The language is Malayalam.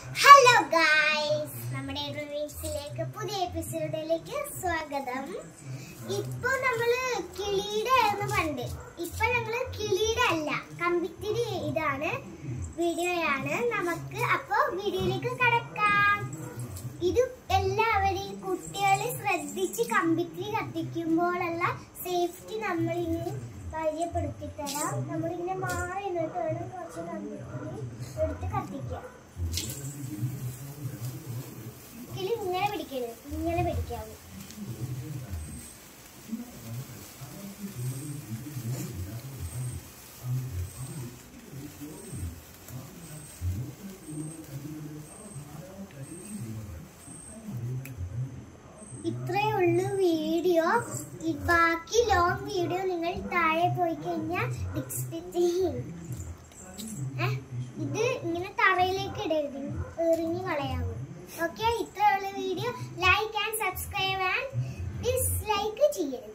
ഹലോ ഗായ്സ്, നമ്മുടെ റിവ്യൂസിലേക്ക് പുതിയ എപ്പിസോഡിലേക്ക് സ്വാഗതം. ഇപ്പൊ നമ്മള് കിളിയുടെ ആയിരുന്നു പണ്ട്. ഇപ്പൊ നമ്മള് കിളിയുടെ അല്ല, കമ്പിത്തിരി ഇതാണ് വീഡിയോയാണ് നമുക്ക്. അപ്പൊ വീഡിയോയിലേക്ക് കടക്കാം. ഇത് എല്ലാവരെയും കുട്ടികളെ ശ്രദ്ധിച്ച് കമ്പിത്തിരി കത്തിക്കുമ്പോഴുള്ള സേഫ്റ്റി നമ്മളിങ്ങനെ പരിചയപ്പെടുത്തി തരാം. നമ്മളിങ്ങനെ മാറി നിന്നിട്ട് വേണം കുറച്ച് കമ്പിത്തിരി എടുത്ത് കത്തിക്കാം. കിളി ഇങ്ങനെ പിടിക്കരുത്, ഇങ്ങനെ പിടിക്കാവൂ. ഇത്രയേ ഉള്ളൂ വീഡിയോ. ബാക്കി ലോങ് വീഡിയോ നിങ്ങൾ താഴെ പോയി കഴിഞ്ഞാൽ ഇത് ഇങ്ങനെ തറയിലേക്ക് ഇടരുത്, എറിഞ്ഞ് കളയാവൂ. ഓക്കെ, ഇത്രയുള്ള video. Like and subscribe and dislike ചെയ്യരുത്.